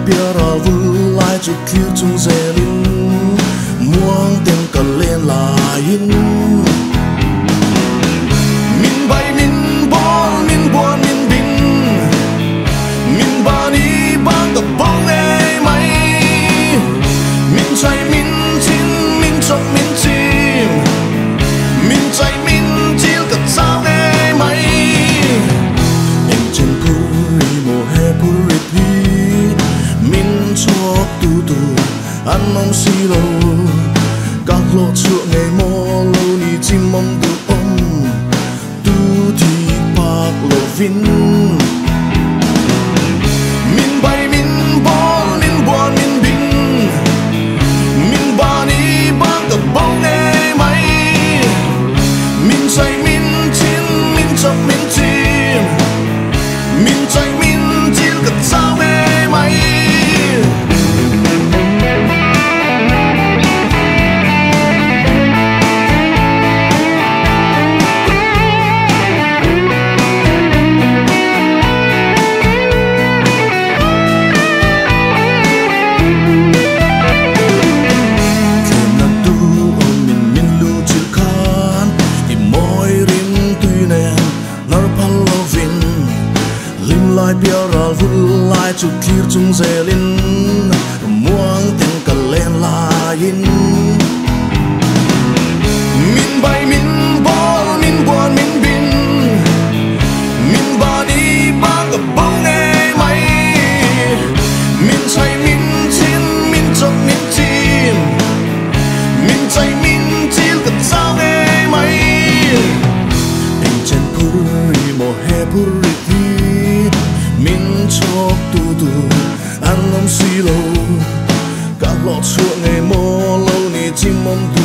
bia ra vui lại chút thiếu chung dễ linh muang tiếng cần lên lại in min bay min bom min buồn min bin min ba đi bang tập bóng ngày mai min chạy min chín min chọc min chim min chạy min chiêu cất sao ngày mai em trên cùi mùa hè cùi thi min chọc tu tu ăn mong xì lâu các lọ chuộng ngày mò lâu ni chim mong tu ôm tu thì bạc lộ vin min bay min bom min buồn min bin min ba đi bang tập bóng ngày mai min chạy min chín min chọc min chim min chạy min chiêu cất sao ngày mai lại bia ra vui lại chút thiếu chung dễ linh muang tiếng cần lên lại in min bay min bom min buồn min bin min ba đi bang tập bóng ngày mai min chạy min chín min chọc min chim min chạy min chiêu cất sao ngày mai em trên puri mùa hè puri min chọc tu tu ăn nóng xì lâu các lọ chuộng ngày mò lâu ni chim mong